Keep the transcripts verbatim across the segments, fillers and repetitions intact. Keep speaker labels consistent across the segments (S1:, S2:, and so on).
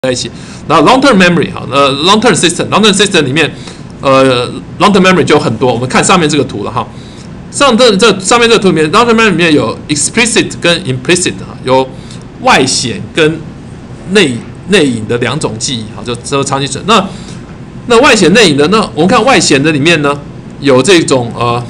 S1: 在一起。然后 long term memory 哈，呃 long term system，long term system 里面，呃 long term memory 就很多。我们看上面这个图了哈，上这这上面这个图里面 long term memory 里面有 explicit 跟 implicit 哈，有外显跟内内隐的两种记忆，好，就这个长期存。那那外显内隐的，那我们看外显的里面呢，有这种呃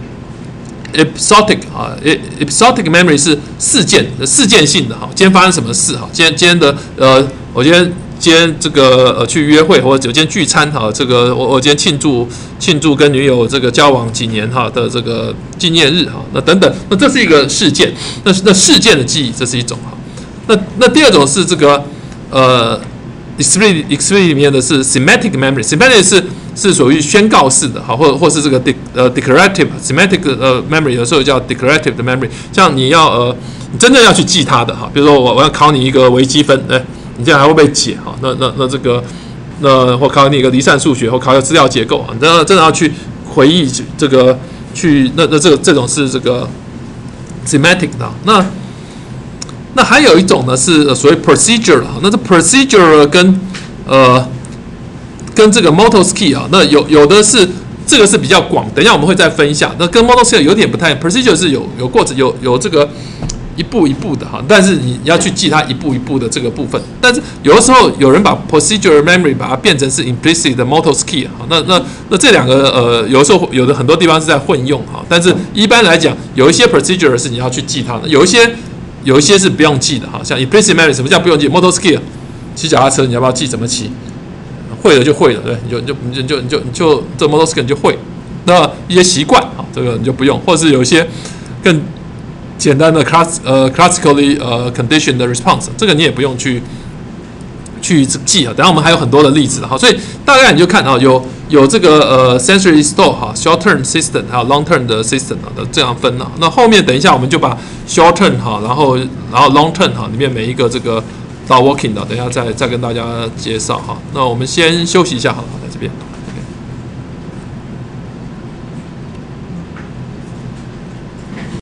S1: episodic 啊 ，episodic memory 是事件事件性的哈，今天发生什么事哈？今天今天的呃，我今天今天这个呃去约会或者有今天聚餐哈，这个我我今天庆祝庆祝跟女友这个交往几年哈的这个纪念日哈，那等等，那这是一个事件，那那事件的记忆，这是一种哈。那那第二种是这个呃 explicit explicit 里面的是 semantic memory，semantic 是是属于宣告式的哈，或或是这个 de 呃 declarative semantic 呃 memory， 有时候叫 declarative 的 memory， 像你要呃你真正要去记它的哈，比如说我我要考你一个微积分，哎，你这样还会不会解哈？那那那这个那或考你一个离散数学，或考一个资料结构啊，你真的真的要去回忆这个去那那这个这种是这个 semantic 的，那。那还有一种呢是所谓 procedure 啊，那这 procedure 跟呃跟这个 motor skill 啊，那有有的是这个是比较广，等一下我们会再分一下。那跟 motor skill 有点不太 ，procedure 是有有过程有有这个一步一步的哈，但是你要去记它一步一步的这个部分。但是有的时候有人把 procedure memory 把它变成是 implicit 的 motor skill 哈，那那那这两个呃有的时候有的很多地方是在混用哈，但是一般来讲有一些 procedure 是你要去记它的，有一些。有一些是不用记的哈，像 implicit memory 什么叫不用记 ？motor skill， 骑脚踏车你要不要记怎么骑？会了就会了，对，你就你就你就你就你就你就这 motor skill 你就会。那一些习惯啊，这个你就不用，或者是有一些更简单的 class 呃 classically 呃 conditioned 的 response， 这个你也不用去去记啊。等下我们还有很多的例子哈，所以大概你就看啊，有有这个呃 sensory store 哈 short term system 还有 long term 的 system 啊的这样分啊。那后面等一下我们就把 short term 哈，然后然后 long term 哈里面每一个这个到 working 的，等一下再再跟大家介绍哈。那我们先休息一下好了，在这边。